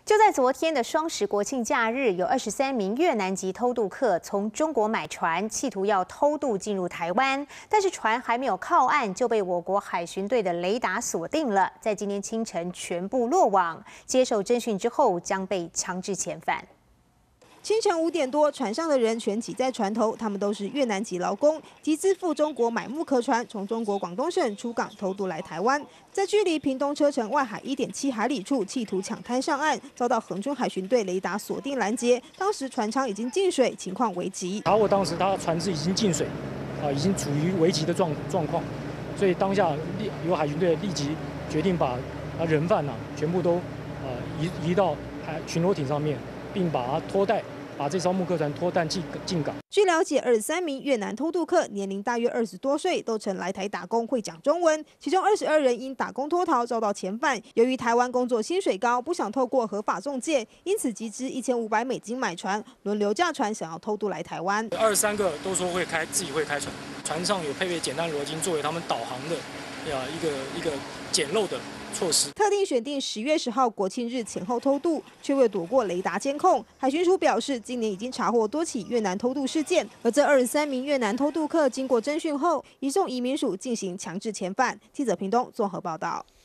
就在昨天的双十国庆假日，有23名越南籍偷渡客从中国买船，企图要偷渡进入台湾，但是船还没有靠岸，就被我国海巡队的雷达锁定了，在今天清晨全部落网，接受侦讯之后将被强制遣返。 清晨5点多，船上的人全挤在船头，他们都是越南籍劳工，集资赴中国买木壳船，从中国广东省出港偷渡来台湾，在距离屏东车城外海1.7海里处，企图抢滩上岸，遭到恒春海巡队雷达锁定拦截。当时船舱已经进水，情况危急。 查获当时他船只已经进水，已经处于危急的状况，所以当下由海巡队立即决定把人犯全部都移到巡逻艇上面，并把它拖带。 把这艘木壳船拖弹进港。 据了解，23名越南偷渡客年龄大约20多岁，都曾来台打工，会讲中文。其中22人因打工脱逃遭到遣返。由于台湾工作薪水高，不想透过合法中介，因此集资1500美金买船，轮流驾船想要偷渡来台湾。 23个都说自己会开船，船上有配备简单螺经作为他们导航的一个简陋的。 措施特定选定10月10号国庆日前后偷渡，却未躲过雷达监控。海巡署表示，今年已经查获多起越南偷渡事件，而这23名越南偷渡客经过侦讯后，移送移民署进行强制遣返。记者屏东综合报道。